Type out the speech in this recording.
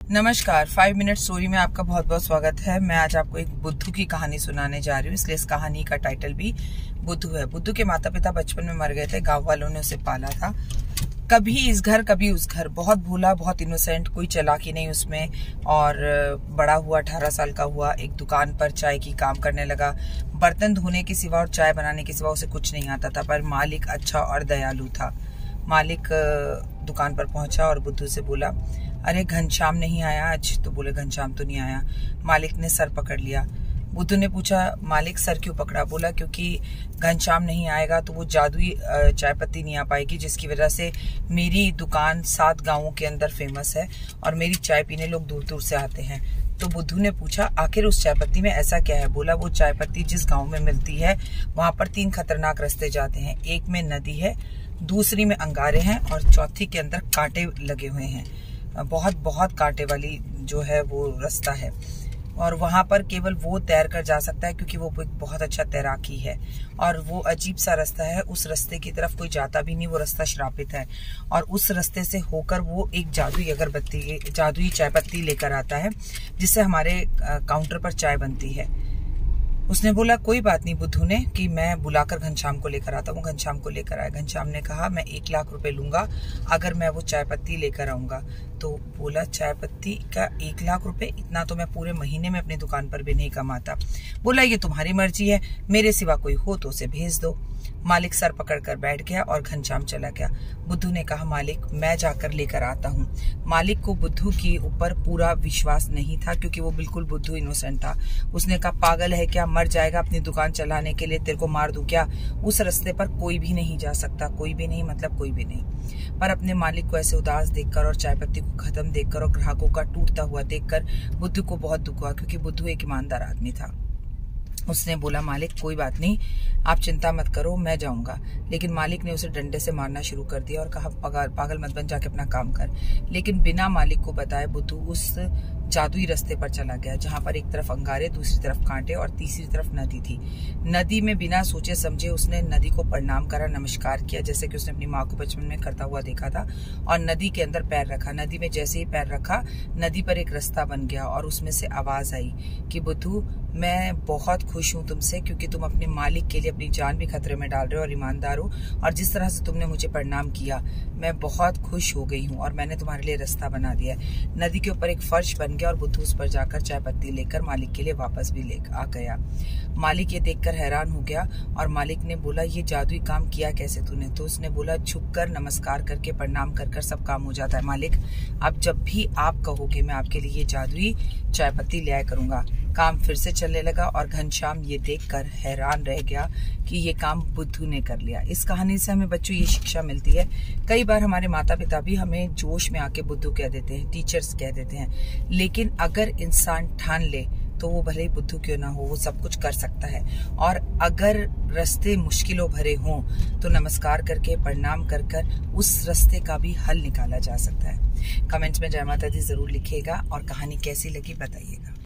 नमस्कार, 5 minute story में आपका बहुत बहुत स्वागत है। मैं आज आपको एक बुद्धू की कहानी सुनाने जा रही हूँ, इसलिए इस कहानी का टाइटल भी बुद्धू है। बुद्धू के माता पिता बचपन में मर गए थे, गांव वालों ने उसे पाला था। कभी इस घर कभी उस घर, बहुत भोला, बहुत इनोसेंट, कोई चालाकी नहीं उसमें। और बड़ा हुआ, 18 साल का हुआ, एक दुकान पर चाय की काम करने लगा। बर्तन धोने के सिवा और चाय बनाने के सिवा उसे कुछ नहीं आता था, पर मालिक अच्छा और दयालु था। मालिक दुकान पर पहुंचा और बुद्धू से बोला, अरे घनश्याम नहीं आया आज? तो बोले, घनश्याम तो नहीं आया। मालिक ने सर पकड़ लिया। बुद्धू ने पूछा, मालिक सर क्यों पकड़ा? बोला, क्योंकि घनश्याम नहीं आएगा तो वो जादुई चाय पत्ती नहीं आ पाएगी, जिसकी वजह से मेरी दुकान 7 गांवों के अंदर फेमस है और मेरी चाय पीने लोग दूर दूर से आते हैं। तो बुद्धू ने पूछा, आखिर उस चाय पत्ती में ऐसा क्या है? बोला, वो चाय पत्ती जिस गांव में मिलती है वहां पर 3 खतरनाक रास्ते जाते हैं। एक में नदी है, दूसरी में अंगारे हैं और चौथी के अंदर कांटे लगे हुए हैं। बहुत बहुत कांटे वाली जो है वो रास्ता है और वहां पर केवल वो तैर कर जा सकता है, क्योंकि वो एक बहुत अच्छा तैराकी है। और वो अजीब सा रास्ता है, उस रास्ते की तरफ कोई जाता भी नहीं, वो रास्ता श्रापित है। और उस रास्ते से होकर वो एक जादुई अगरबत्ती, जादुई चाय पत्ती लेकर आता है, जिससे हमारे काउंटर पर चाय बनती है। उसने बोला, कोई बात नहीं बुद्धू ने, कि मैं बुलाकर घनश्याम को लेकर आता हूँ। घनश्याम को लेकर आया। घनश्याम ने कहा, मैं 1 लाख रुपए लूंगा अगर मैं वो चाय पत्ती लेकर आऊंगा। तो बोला, चाय पत्ती का 1 लाख रुपए? इतना तो मैं पूरे महीने में अपनी दुकान पर भी नहीं कमाता। बोला, ये तुम्हारी मर्जी है, मेरे सिवा कोई हो तो उसे भेज दो। मालिक सर पकड़कर बैठ गया और घनश्याम चला गया। बुद्धू ने कहा, मालिक मैं जाकर लेकर आता हूँ। मालिक को बुद्धू के ऊपर पूरा विश्वास नहीं था, क्योंकि वो बिल्कुल बुद्धू इनोसेंट था। उसने कहा, पागल है क्या? मर जाएगा अपनी दुकान चलाने के लिए, तेरे को मार दूं क्या? उस रास्ते पर कोई भी नहीं जा सकता, कोई भी नहीं, मतलब कोई भी नहीं। पर अपने मालिक को ऐसे उदास देखकर और चाय पत्ती को खत्म देखकर और ग्राहकों का टूटता हुआ देखकर बुद्धू को बहुत दुख हुआ, क्योंकि बुद्धू एक ईमानदार आदमी था। उसने बोला, मालिक कोई बात नहीं, आप चिंता मत करो, मैं जाऊंगा। लेकिन मालिक ने उसे डंडे से मारना शुरू कर दिया और कहा, पागल मत बन, जाके अपना काम कर। लेकिन बिना मालिक को बताए बुद्धू उस जादुई रास्ते पर चला गया, जहां पर एक तरफ अंगारे, दूसरी तरफ कांटे और तीसरी तरफ नदी थी। नदी में बिना सोचे समझे उसने नदी को प्रणाम करा, नमस्कार किया, जैसे कि उसने अपनी माँ को बचपन में करता हुआ देखा था। और नदी के अंदर पैर रखा। नदी में जैसे ही पैर रखा, नदी पर एक रास्ता बन गया और उसमें से आवाज आई कि बुद्धू, मैं बहुत खुश हूँ तुमसे, क्योंकि तुम अपने मालिक के लिए अपनी जान भी खतरे में डाल रहे हो और ईमानदार हो। और जिस तरह से तुमने मुझे प्रणाम किया, मैं बहुत खुश हो गई हूँ और मैंने तुम्हारे लिए रास्ता बना दिया है। नदी के ऊपर एक फर्श बन गया और बुद्धू उस पर जाकर चाय पत्ती लेकर मालिक के लिए वापस भी ले आ गया। मालिक ये देखकर हैरान हो गया और मालिक ने बोला, ये जादुई काम किया कैसे तूने? तो उसने बोला, झुककर नमस्कार करके प्रणाम कर सब काम हो जाता है मालिक। अब जब भी आप कहोगे, मैं आपके लिए ये जादुई चाय पत्ती ले आया करूंगा। काम फिर से चलने लगा और घनश्याम ये देखकर हैरान रह गया कि ये काम बुद्धू ने कर लिया। इस कहानी से हमें बच्चों ये शिक्षा मिलती है, कई बार हमारे माता पिता भी हमें जोश में आके बुद्धू कह देते हैं, टीचर्स कह देते हैं, लेकिन अगर इंसान ठान ले तो वो भले ही बुद्धू क्यों ना हो, वो सब कुछ कर सकता है। और अगर रास्ते मुश्किलों भरे हों तो नमस्कार करके, प्रणाम कर उस रास्ते का भी हल निकाला जा सकता है। कमेंट्स में जय माता दी जरूर लिखिएगा और कहानी कैसी लगी बताइएगा।